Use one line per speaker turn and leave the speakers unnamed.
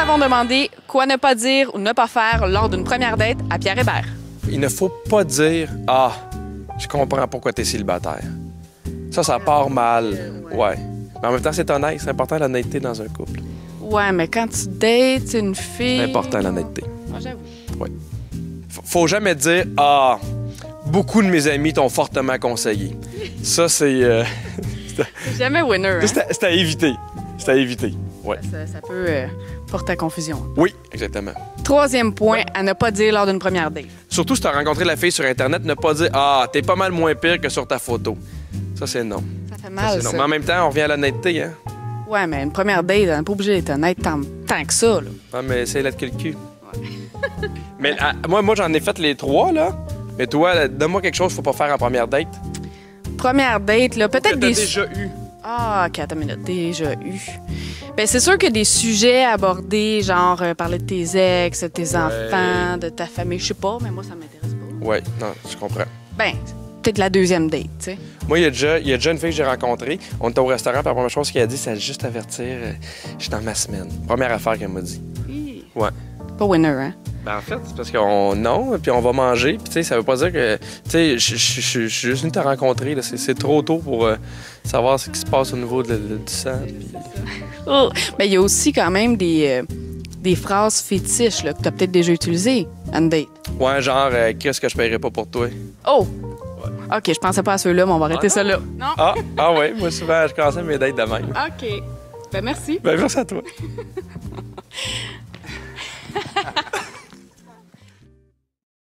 avons demandé quoi ne pas dire ou ne pas faire lors d'une première date à Pierre Hébert.
Il ne faut pas dire « Ah, je comprends pourquoi tu es célibataire ». Ça part mal. Ouais. Mais en même temps, c'est honnête. C'est important l'honnêteté dans un couple.
Ouais, mais quand tu dates une fille...
C'est important l'honnêteté.
Ah, j'avoue.
Oui. Faut jamais dire « Ah, beaucoup de mes amis t'ont fortement conseillé ». Ça, c'est...
C'est jamais winner, hein?
C'est à éviter. C'est à éviter. Ouais.
Ça peut porter à confusion.
Oui, exactement.
Troisième point à ne pas dire lors d'une première date.
Surtout si tu as rencontré la fille sur Internet, ne pas dire « Ah, t'es pas mal moins pire que sur ta photo ». Ça, c'est non.
Ça fait mal, ça.
Mais en même temps, on revient à l'honnêteté, hein?
Ouais, mais une première date, on n'est pas obligé d'être honnête tant que ça, là.
Ouais, mais c'est là que le cul. Ouais. Mais moi j'en ai fait les 3, là. Mais toi, donne-moi quelque chose qu'il faut pas faire en première date.
Première date, là, peut-être des...
déjà eu.
Ah, OK, attends une minute. Déjà eu. Bien, c'est sûr que des sujets abordés, genre parler de tes ex, de tes enfants, de ta famille, je sais pas, mais moi, ça m'intéresse pas.
Oui, non, je comprends.
Ben, peut-être la deuxième date, tu sais.
Moi, il y a déjà une fille que j'ai rencontrée. On était au restaurant, puis la première chose qu'elle a dit, c'est juste avertir, je suis dans ma semaine. Première affaire qu'elle m'a dit.
Oui.
Ouais.
Pas winner, hein?
Ben en fait, c'est parce qu'on non, puis on va manger, puis tu sais, ça veut pas dire que, tu sais, je suis juste venu te rencontrer, là, c'est trop tôt pour savoir ce qui se passe au niveau du sang. Puis...
Oh. Mais il y a aussi quand même des phrases fétiches là, que tu as peut-être déjà utilisées à une date.
Ouais, genre, qu'est-ce que je paierais pas pour toi?
Oh! OK, je pensais pas à ceux-là, mais on va arrêter ça là. Non?
Ah ouais, moi souvent, je commençais mes dates de même.
OK. Ben merci.
Ben merci à toi.